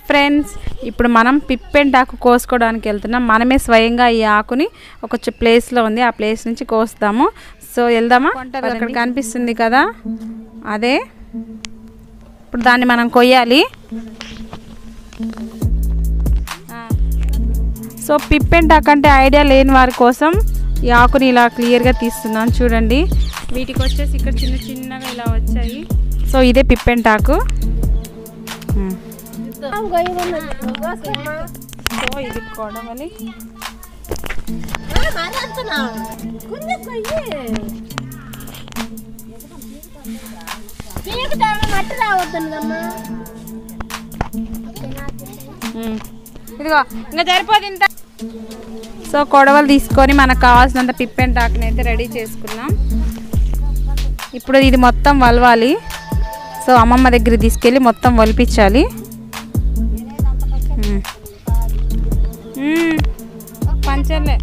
Friends, ఇప్పుడు మనం పిప్పెంటాకు కోసుకోవడానికి వెళ్తున్నాం. మనమే స్వయంగా ఈ ఆకుని ఒక ప్లేస్లో ఉంది, ఆ ప్లేస్ నుంచి కోస్తాము. సో వెళ్దామా? అక్కడ కనిపిస్తుంది కదా, అదే. ఇప్పుడు దాన్ని మనం కొయ్యాలి. సో పిప్పెంటాకు అంటే ఐడియా లేని వారి కోసం ఈ ఆకుని ఇలా క్లియర్గా తీస్తున్నాను. చూడండి, వీటికి వచ్చేసి ఇక్కడ చిన్న చిన్నగా ఇలా వచ్చాయి. సో ఇదే పిప్పెంటాకు. సో ఇది కొడవలి. ఇదిగో ఇంకా సరిపోదు ఇంత. సో కొడవలు తీసుకొని మనకు కావాల్సినంత పిప్పెంటాకుని అయితే రెడీ చేసుకున్నాం. ఇప్పుడు ఇది మొత్తం వలవాలి. సో అమ్మమ్మ దగ్గర తీసుకెళ్ళి మొత్తం వలిపించాలి. పంచర్లే.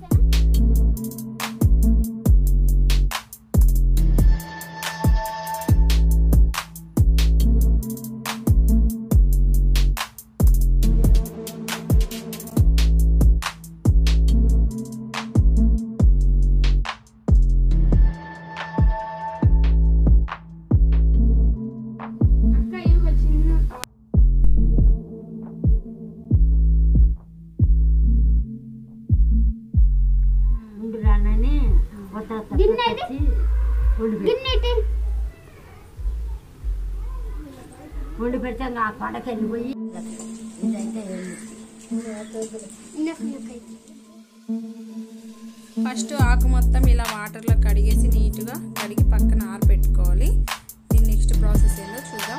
ఫస్ట్ ఆకు మొత్తం ఇలా వాటర్లో కడిగేసి నీట్గా కడిగి పక్కన ఆరబెట్టుకోవాలి. దీని నెక్స్ట్ ప్రాసెస్ ఏందో చూద్దాం.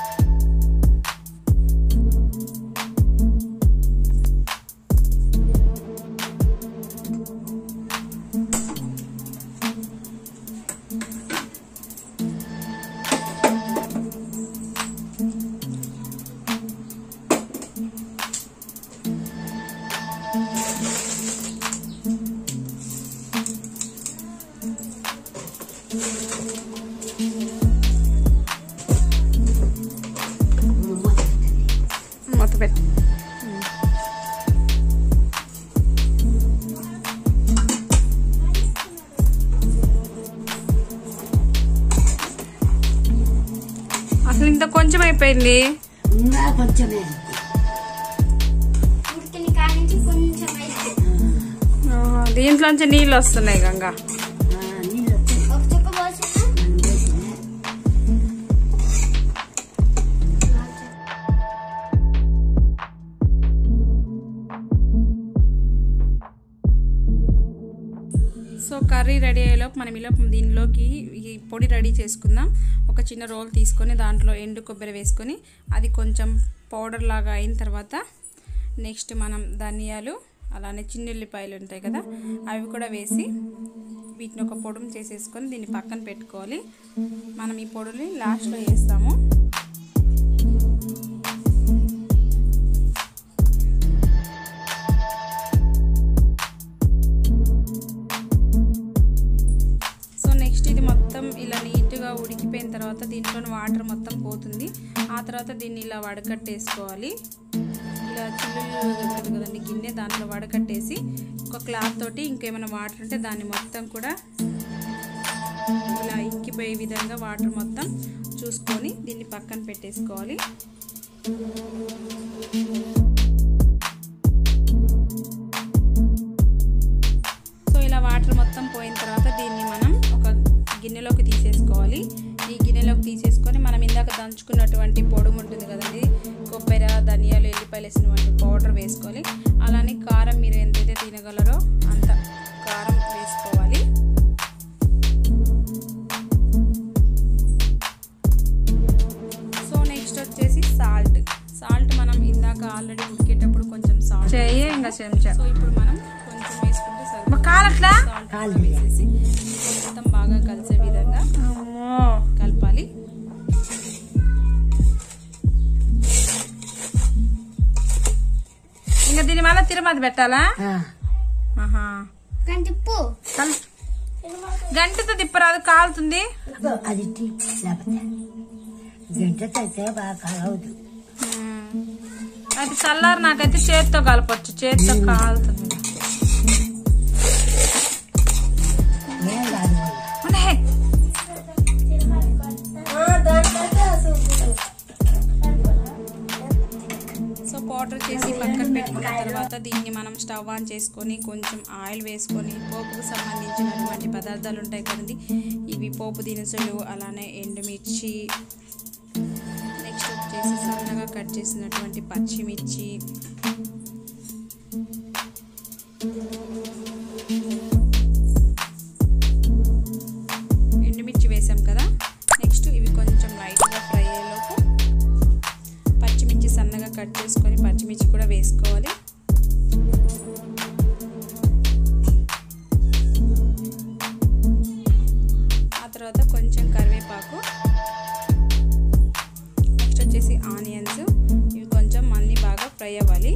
అసలు ఇంత కొంచెం అయిపోయింది. దీంట్లోంచి నీళ్ళు వస్తున్నాయి గంగా. సో కర్రీ రెడీ అయ్యేలోపు మనం దీనిలోకి ఈ పొడి రెడీ చేసుకుందాం. ఒక చిన్న రోల్ తీసుకొని దాంట్లో ఎండు కొబ్బరి వేసుకొని అది కొంచెం పౌడర్ లాగా అయిన తర్వాత నెక్స్ట్ మనం ధనియాలు అలానే చిన్నుల్లిపాయలు ఉంటాయి కదా, అవి కూడా వేసి వీటిని ఒక పొడుము చేసేసుకొని దీన్ని పక్కన పెట్టుకోవాలి. మనం ఈ పొడిని లాస్ట్లో వేస్తాము. ఇలా నీట్గా ఉడికిపోయిన తర్వాత దీంట్లోని వాటర్ మొత్తం పోతుంది. ఆ తర్వాత దీన్ని ఇలా వడకట్టేసుకోవాలి. ఇలా చిల్లులు ఉంటుంది కదండి గిన్నె, దాంట్లో వడకట్టేసి ఒక క్లాత్ తోటి ఇంకేమైనా వాటర్ ఉంటే దాన్ని మొత్తం కూడా ఇలా ఇంకిపోయే విధంగా వాటర్ మొత్తం చూసుకొని దీన్ని పక్కన పెట్టేసుకోవాలి. సో ఇలా వాటర్ మొత్తం పోయిన తర్వాత దీన్ని మనం ఒక గిన్నెలోకి తీసేసుకోవాలి. ఈ గిన్నెలోకి తీసేసుకొని మనం ఇందాక దంచుకున్నటువంటి పొడుము ఉంటుంది కదండి, కొబ్బరి ధనియాలు ఎల్లిపాయలు వేసినటువంటి పౌడర్ వేసుకోవాలి. అలానే కారం మీరు ఎంతైతే తినగలరో అంత కారం వేసుకోవాలి. సో నెక్స్ట్ వచ్చేసి సాల్ట్ మనం ఇందాక ఆల్రెడీ ఉడికేటప్పుడు కొంచెం సాల్ట్ ఇంకా చెంచా. సో ఇప్పుడు మనం కొంచెం వేసుకుంటే సాల్ట్ వేసేసి మొత్తం బాగా కలిసే విధంగా కలపాలి. ఇంకా దీని వల్ల తిరుమతి పెట్టాలా? గంటతో తిప్పరాదు, కాలుతుంది. అది చల్లారు నాకైతే చేతితో కలపచ్చు, చేతితో కాలుతుంది. సో పౌడర్ చేసి పక్కన పెట్టుకున్న తర్వాత దీన్ని మనం స్టవ్ ఆన్ చేసుకొని కొంచెం ఆయిల్ వేసుకొని పోపుకు సంబంధించినటువంటి పదార్థాలు ఉంటాయి కదండి, ఇవి పోపు దినుసులు, అలానే ఎండుమిర్చి, నెక్స్ట్ వచ్చేసి సన్నగా కట్ చేసినటువంటి పచ్చిమిర్చి, ఎండుమిర్చి వేసాం కదా. నెక్స్ట్ ఇవి కొంచెం లైట్గా ఫ్రై అయ్యేలోపు పచ్చిమిర్చి సన్నగా కట్ చేసుకొని పచ్చిమిర్చి కూడా వేసుకోవాలి. ఆ తర్వాత కొంచెం కరివేపాకు, నెక్స్ట్ వచ్చేసి ఆనియన్స్, ఇవి కొంచెం అన్నీ బాగా ఫ్రై అవ్వాలి.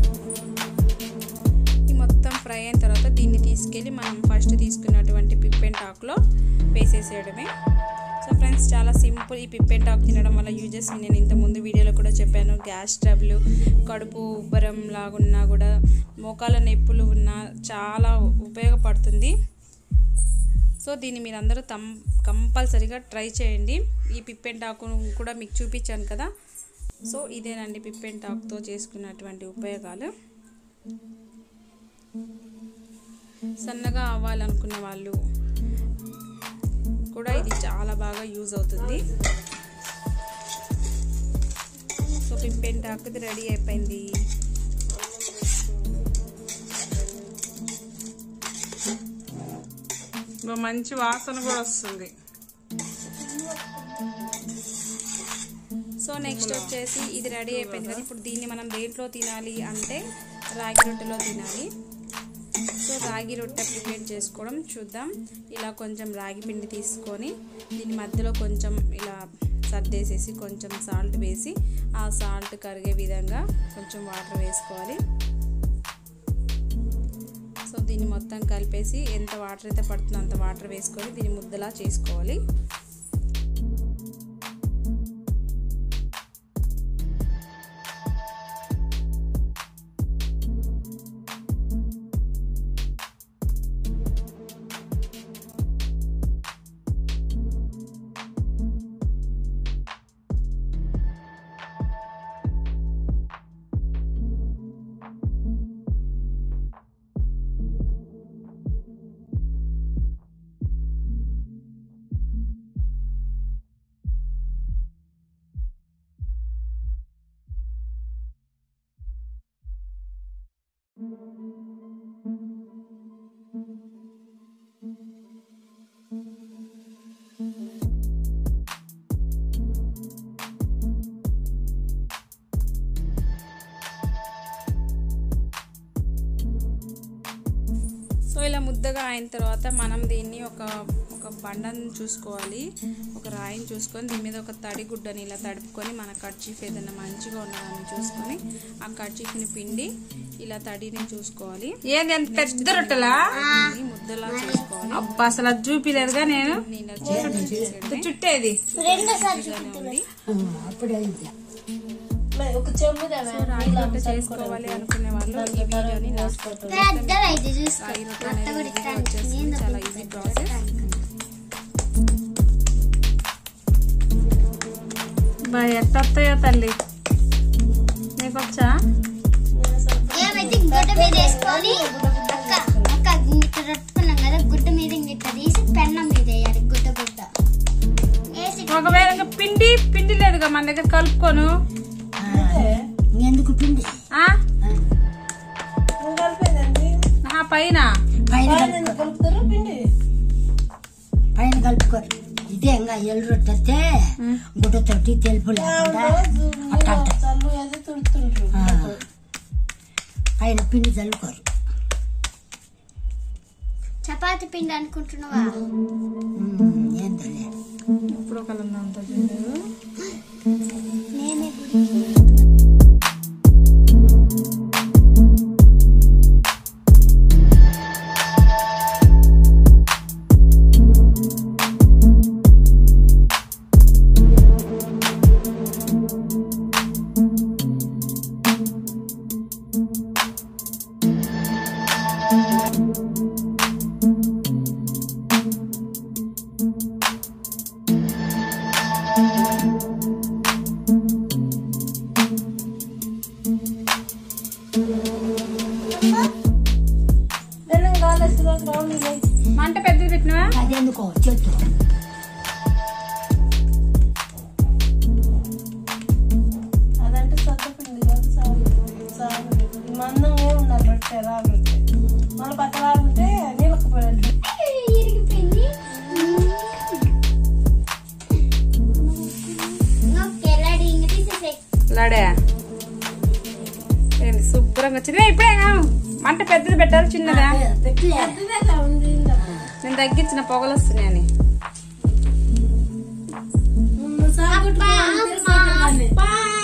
ఈ మొత్తం ఫ్రై అయిన తర్వాత దీన్ని తీసుకెళ్ళి మనం ఫస్ట్ తీసుకున్నటువంటి పిప్పెంటాకులో వేసేసేయడమే. సో ఫ్రెండ్స్, చాలా సింపుల్. ఈ పిప్పెంటాకు తినడం వల్ల యూజెస్ నేను ఇంత ముందు వీడియోలో కూడా చెప్పాను. గ్యాస్ ట్రబుల్, కడుపు ఉబ్బరం లాగున్నా కూడా, మోకాల నొప్పులు ఉన్నా చాలా ఉపయోగపడుతుంది. సో దీన్ని మీరందరూ కంపల్సరీగా ట్రై చేయండి. ఈ పిప్పెంటాకు కూడా మీకు చూపించాను కదా. సో ఇదేనండి పిప్పెంటాకుతో చేసుకున్నటువంటి ఉపయోగాలు. సన్నగా అవ్వాలనుకునే వాళ్ళు కూడా ఇది చాలా బాగా యూజ్ అవుతుంది. సో పిప్పెంటాకుది రెడీ అయిపోయింది. మంచి వాసన కూడా వస్తుంది. సో నెక్స్ట్ వచ్చేసి ఇది రెడీ అయిపోయింది కదా. ఇప్పుడు దీన్ని మనం దేంట్లో తినాలి అంటే రాగి రొట్టెలో తినాలి. సో రాగి రొట్టె ప్రిపేర్ చేసుకోవడం చూద్దాం. ఇలా కొంచెం రాగి పిండి తీసుకొని దీని మధ్యలో కొంచెం ఇలా సర్దేసేసి కొంచెం సాల్ట్ వేసి ఆ సాల్ట్ కరిగే విధంగా కొంచెం వాటర్ వేసుకోవాలి. సో దీన్ని మొత్తం కలిపేసి ఎంత వాటర్ అయితే పడుతుందో అంత వాటర్ వేసుకొని దీన్ని ముద్దలా చేసుకోవాలి. సో ఇలా ముద్దగా అయిన తర్వాత మనం దీన్ని ఒక బండను చూసుకోవాలి, ఒక రాయిని చూసుకొని దీని మీద ఒక తడి గుడ్డని ఇలా తడుపుకొని మన కర్చీఫ్ ఏదైనా మంచిగా ఉన్నదాన్ని చూసుకొని ఆ కర్చీఫ్ని పిండి ఇలా తడిని చూసుకోవాలి. ఏంది ఎంత పెద్ద రొట్టెలా ముద్దలా చేసుకోవాలి. అబ్బా అసలు అది చూపిలేదుగా నేను చుట్టేది. రాగి రొట్టె చేసుకోవాలి అనుకునే వాళ్ళు ఈ వీడియోని రాగి రొట్టె అనేది వచ్చేసి చాలా ఈజీ ప్రాసెస్. ఎట్ట వస్తాయో తల్లి నీకు వచ్చా? ఒకవేళ పిండి లేదుగా మన దగ్గర కలుపుకోను. ఎందుకు పిండి పైన పైన కలుపుకోరు. ఇదే ఇంకా ఎల్లు రొట్టెస్తే గుడ్డతోటి తెలుపు లేకుండా పైన పిండి చల్లుకోరు. చపాతి పిండి అనుకుంటున్నావా? ఏందో ఇప్పుడు ఒక నేనే మంట పెద్దది పెట్టినవా? అదెందుకో చెట్టు అదంటే సత్తపిండి కాదు, సాగు మందం ఉండాలి. రొట్టె రాగి రొట్టె మన పక్కన ఉంటే నీళ్ళకి పోయాలి. ఇరిగిపోయింది. నొక్కేలాడి ఇంక తీసేసేయ్. లాడే ఏంది శుభ్రంగా వచ్చింది. ఇప్పుడే మంట పెద్దది పెట్టాలి, చిన్నదా? పెట్టలే నేను తగ్గించిన పొగలు వస్తున్నాయని. అబ్బా, అమ్మా.